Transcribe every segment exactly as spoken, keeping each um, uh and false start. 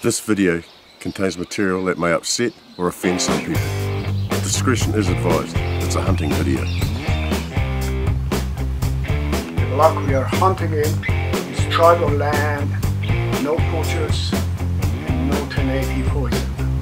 This video contains material that may upset or offend some people. Discretion is advised. It's a hunting video. The block we are hunting in is tribal land, no poachers, and no ten eighty poison.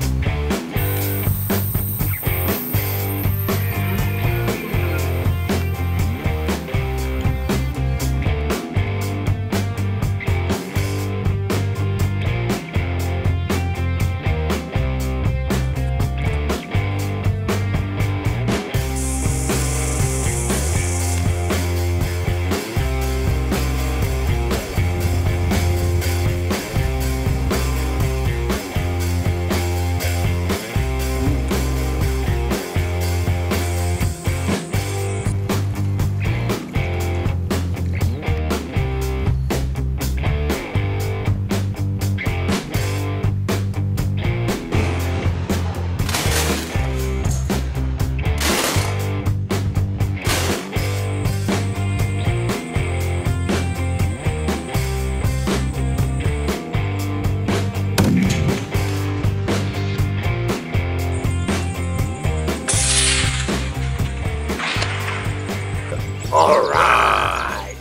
Alright!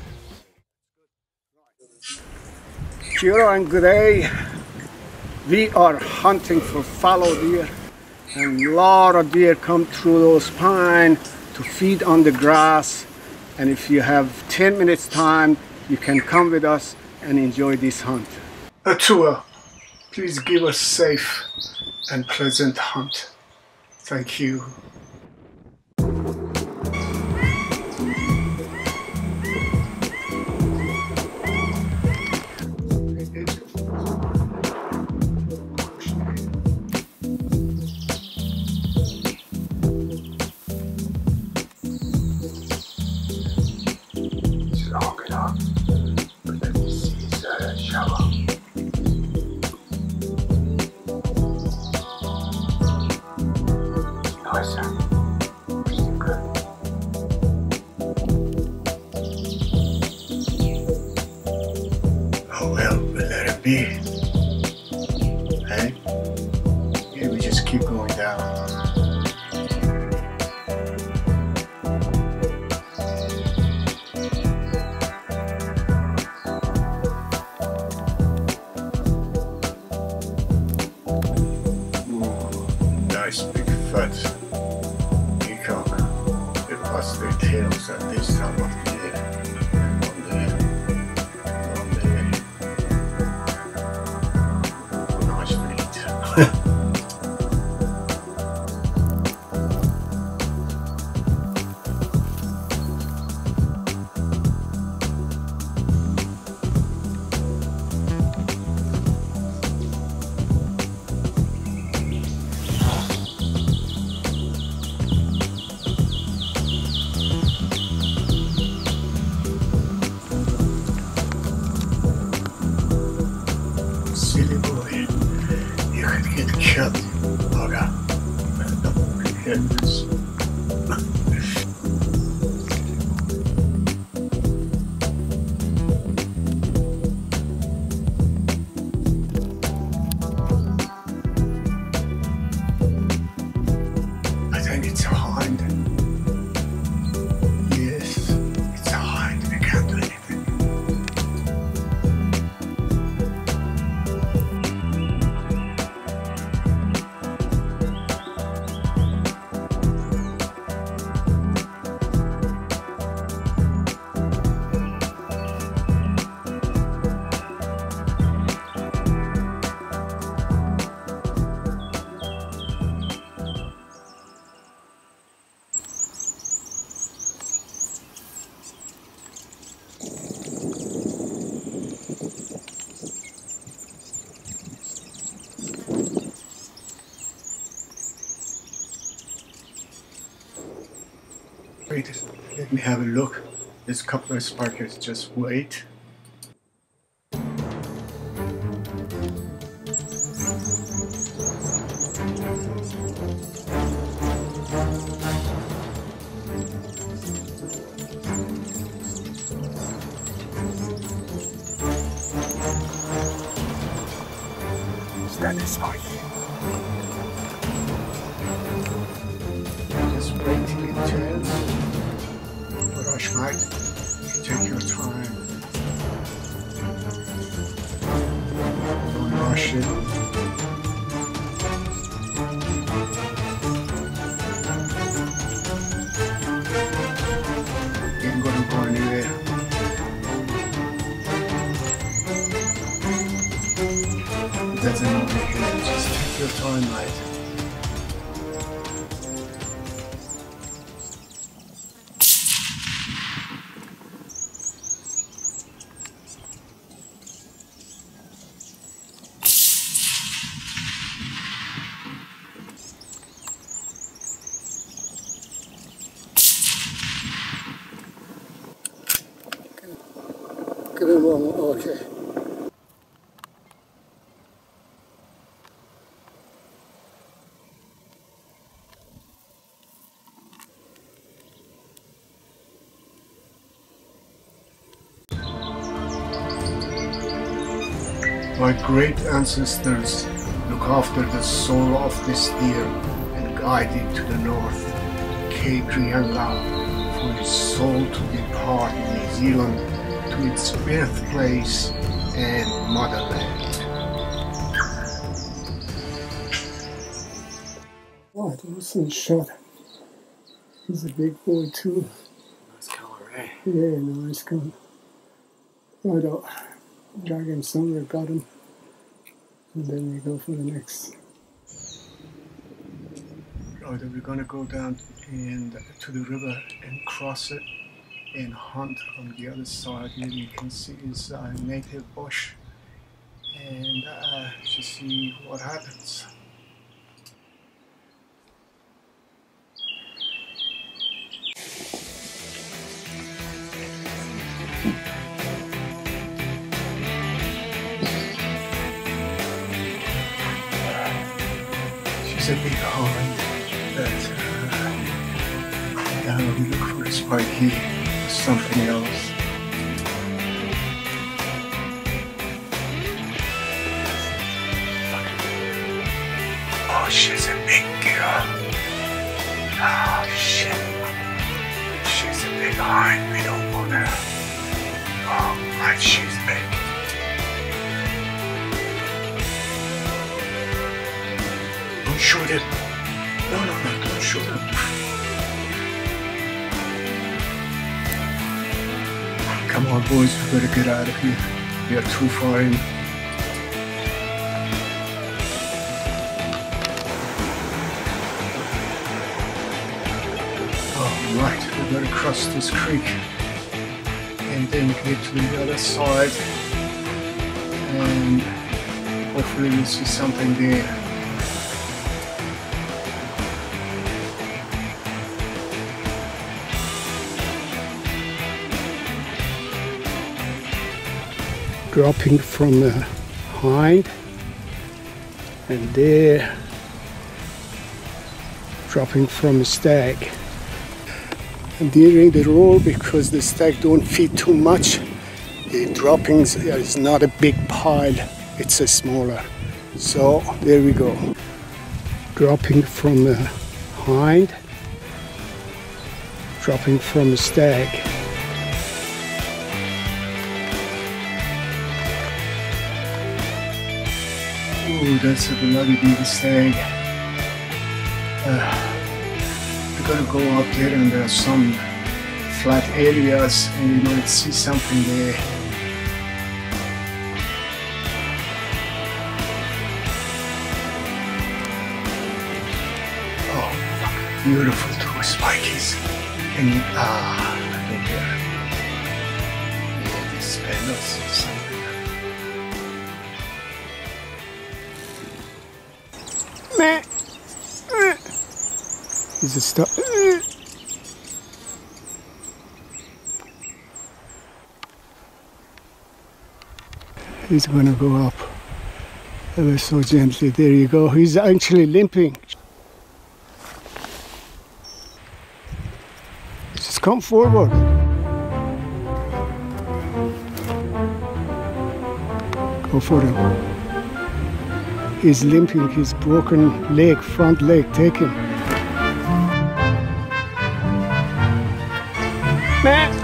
Kia and good day. We are hunting for fallow deer, and a lot of deer come through those pines to feed on the grass. And if you have ten minutes time, you can come with us and enjoy this hunt. Atua, please give us safe and pleasant hunt. Thank you. Oh well, we'll let it be. Hey? Yeah, we just keep going down. Ooh, nice big fat peacock. They lost their tails at this time of the year. Silly boy, you could get killed, Bugger. Oh my goodness. I think it's a hind. Yes, it's a hind. We can't do anything. Wait, let me have a look. There's a couple of sparkers, just wait. That is fine. Just wait till it turns. No rush, mate. Take your time. Don't rush it. Ain't gonna go anywhere. Doesn't matter. Just take your time, mate. Good one, okay. My great ancestors look after the soul of this deer and guide it to the north, Cape Reinga, for its soul to depart in New Zealand to its birthplace and motherland. Oh, that wasn't shot. He's a big boy too. Nice colour, eh? Yeah, nice colour. I don't drag him somewhere, got him. And then we go for the next. Right, we're gonna go down and to the river and cross it and hunt on the other side. Here you can see is a native bush and uh, to see what happens. She's a big hind that uh, uh, we look for a spiky or something else. Oh, she's a big girl. Oh shit. She's a big hind, we don't want her. Oh my, she's big. Don't shoot it. No, no, no, don't shoot it. Come on, boys, we better get out of here. We are too far in. Oh, right, we better cross this creek and then get to the other side and hopefully we'll see something there. Dropping from the hind and there dropping from a stag. And during the roll, because the stag don't feed too much, the droppings is not a big pile, it's a smaller. So there we go. Dropping from the hind, dropping from a stag. Oh, that's a bloody big stag. Uh, we're gonna go up there and there are some flat areas and we might see something there. Oh, fuck. Beautiful two spikies. And ah, look here. Yeah, this panels or something. Is it stuck? He's going to go up ever so gently. There you go. He's actually limping. Just come forward. Go for him. is limping, his broken leg, front leg. Take him. Man.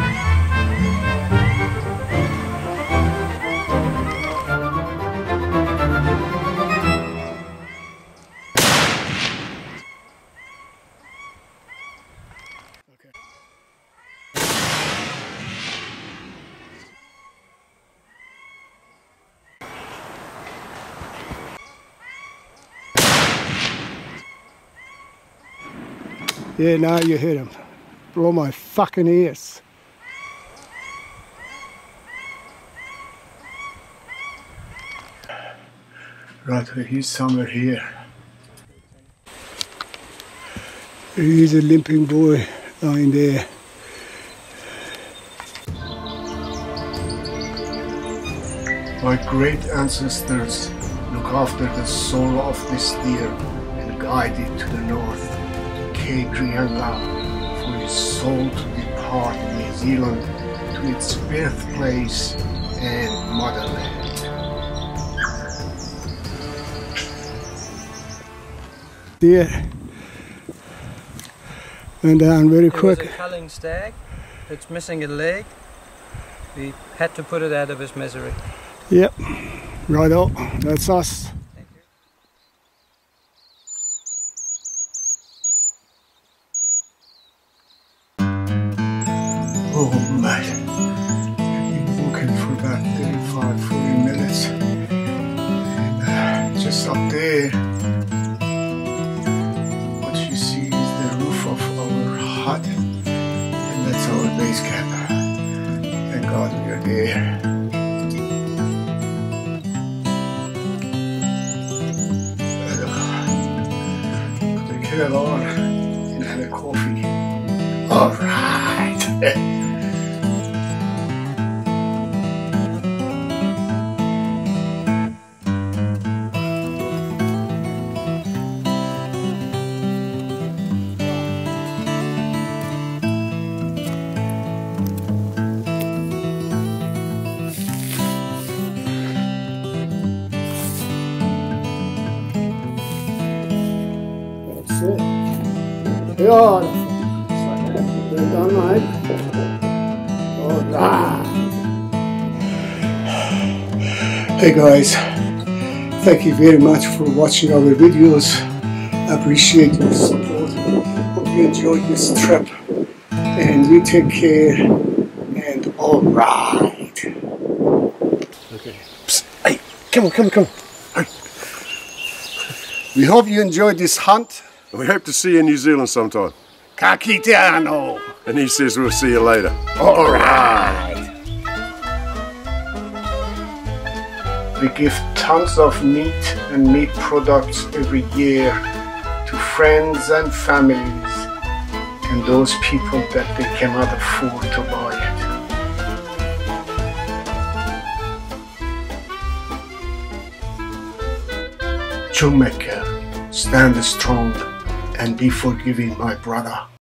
Yeah, now you hit him. Blow my fucking ears. Right, he's somewhere here. He's a limping boy lying there. My great ancestors look after the soul of this deer and guide it to the north. For his soul to depart New Zealand to its birthplace and motherland. Deer went down very quick. It was a culling stag. It's missing a leg. We had to put it out of his misery. Yep, right on. That's us. Oh man, I've been walking for about thirty-five, forty minutes. And uh, just up there, what you see is the roof of our hut. And that's our base camp. Thank God we are there. Put the kettle on and have a coffee. Alright. Ja, det är done, right? Hey guys, thank you very much for watching our videos. I appreciate your support. Hope you enjoyed this trip. And you take care. And alright. Okay. Psst, hey, come on, come on, come on. Hey. We hope you enjoyed this hunt. We hope to see you in New Zealand sometime. Ka kite ano. And he says we'll see you later. All right. We give tons of meat and meat products every year to friends and families and those people that they cannot afford to buy it. Chumeka, stand strong and be forgiving, my brother.